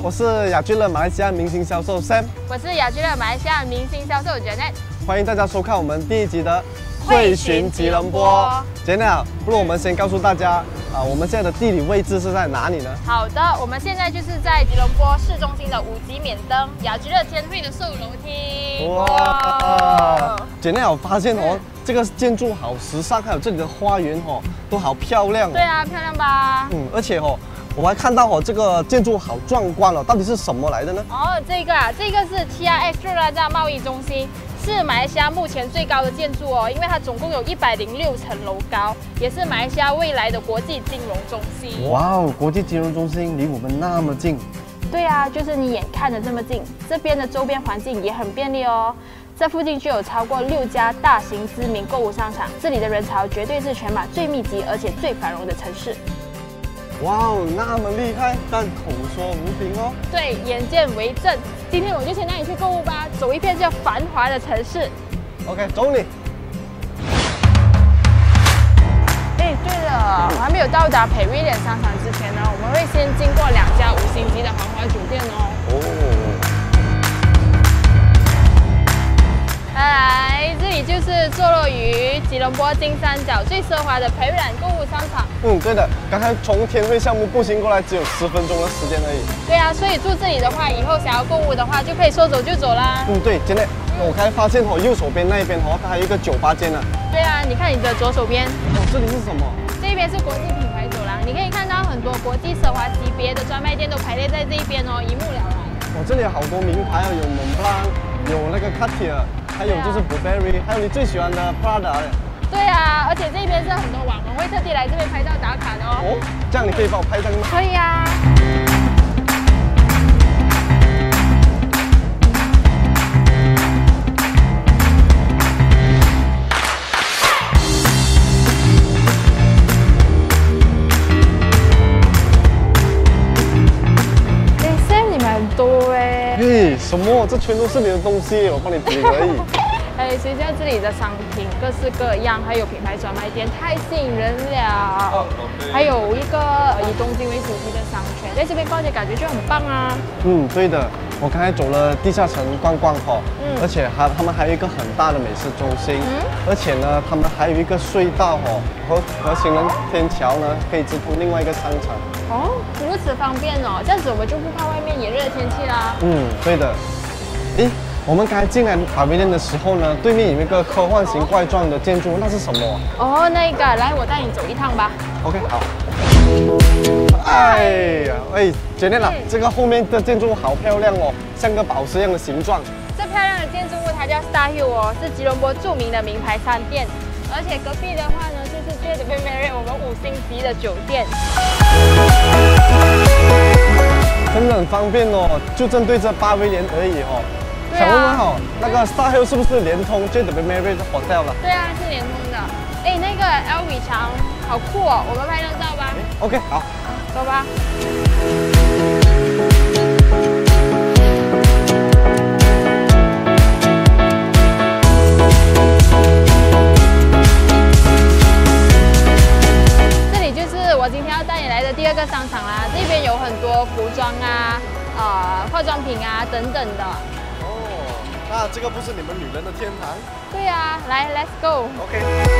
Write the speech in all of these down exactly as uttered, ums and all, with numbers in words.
我是雅居乐马来西亚明星销售 Sam， 我是雅居乐马来西亚明星销售 Janet， 欢迎大家收看我们第一集的会寻吉隆坡。Janet， 不如我们先告诉大家啊，我们现在的地理位置是在哪里呢？ 好的，我们现在就是在吉隆坡市中心的五级免登雅居乐天汇的售楼厅。哇 ！Janet， 我发现哦，这个建筑好时尚，还有这里的花园哦，都好漂亮。 对啊，漂亮吧？ 嗯，而且哦。 我还看到哦，这个建筑好壮观哦，到底是什么来的呢？ 哦，这个啊，这个是 T R X 驻拉加贸易中心，是马来西亚目前最高的建筑哦，因为它总共有一百零六层楼高，也是马来西亚未来的国际金融中心。 哇哦，国际金融中心离我们那么近。 对啊，就是你眼看着这么近，这边的周边环境也很便利哦。这附近就有超过六家大型知名购物商场，这里的人潮绝对是全马最密集而且最繁荣的城市。 哇哦，那么厉害，但口说无凭哦。 对，眼见为证。今天我就先带你去购物吧，走一片这繁华的城市。 OK， 走你。 哎，对了，我还没有到达培瑞莲商场之前呢，我们会先经过两家五星级的豪华酒店哦。哦。来，这里就是坐落于吉隆坡金三角最奢华的培瑞兰购物商场。嗯， 对的，刚才从天汇项目步行过来只有十分钟的时间而已。 对啊，所以住这里的话，以后想要购物的话，就可以说走就走啦。 嗯，对，真的，嗯、我刚才发现哦，右手边那一边哦，它还有一个酒吧间呢。 对啊，你看你的左手边。 哦，这里是什么？这边是国际品牌走廊，你可以看到很多国际奢华级别的专卖店都排列在这一边哦，一目了然。 哦，这里有好多名牌哦，有 Montblanc， 有那个 Cartier。 还有就是 Burberry， 还有你最喜欢的 Prada 嘞。 对啊，而且这边是很多网红会特地来这边拍照打卡的哦。哦， 这样你可以帮我拍张吗？ 可以啊。哎 ，Sam， 你买很多哎。 嘿，什么？这全都是你的东西，我帮你提而已。 哎，谁知道这里的商品各式各样，还有品牌专卖店，太吸引人了。哦、okay. 还有一个以东京为主题的商圈，在这边逛街感觉就很棒啊。嗯， 对的，我刚才走了地下城逛逛哈，嗯，而且还他们还有一个很大的美食中心，嗯，而且呢，他们还有一个隧道哦，和和行人天桥呢可以直通另外一个商场。 哦，如此方便哦，这样子我们就不怕外面炎热的天气啦。 嗯，对的。诶。 我们刚才进来法维店的时候呢，对面有一个科幻型怪状的建筑，那是什么？ 哦，那个，来，我带你走一趟吧。 OK， 好。哎呀，哎，姐妹啦，这个后面的建筑好漂亮哦，像个宝石一样的形状。 这漂亮的建筑物它叫 Star Hill 哦，是吉隆坡著名的名牌商店。而且隔壁的话呢，就是J W Marriott我们五星级的酒店。 真的很方便哦，就针对这八威廉而已哦。 想问问哦，那个 Star Hill 是不是连通 J W Marriott Hotel 了？ 对啊，是连通的。哎，那个 L V 墙好酷哦，我们拍张照吧。 OK， 好， 走吧。这里就是我今天要带你来的第二个商场啦，这边有很多服装啊、呃化妆品啊等等的。 那这个不是你们女人的天堂？ 对呀、啊，来 ，Let's go。OK。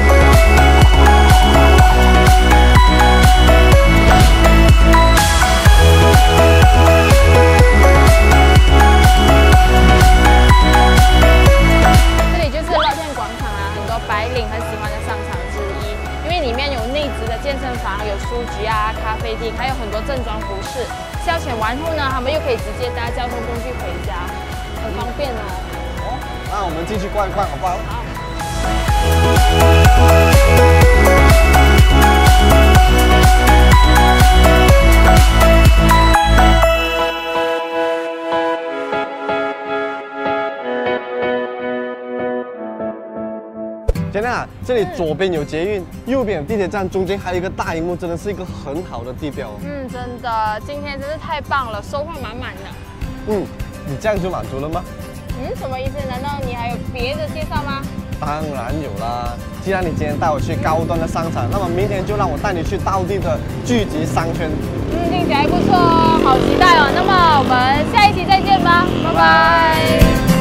这里就是乐天广场啊，很多白领很喜欢的商场之一，因为里面有内置的健身房、有书局啊、咖啡厅，还有很多正装服饰。消遣完后呢，他们又可以直接搭交通工具回家，很方便哦。 那我们继续逛一逛，好不好？好。姐妹啊，这里左边有捷运，右边有地铁站，中间还有一个大荧幕，真的是一个很好的地标。 嗯，真的，今天真是太棒了，收获满满的。 嗯，你这样就满足了吗？ 嗯，什么意思？难道你还有别的介绍吗？ 当然有啦！既然你今天带我去高端的商场，那么明天就让我带你去道地的聚集商圈。 嗯，听起来不错哦，好期待哦！那么我们下一期再见吧，拜拜。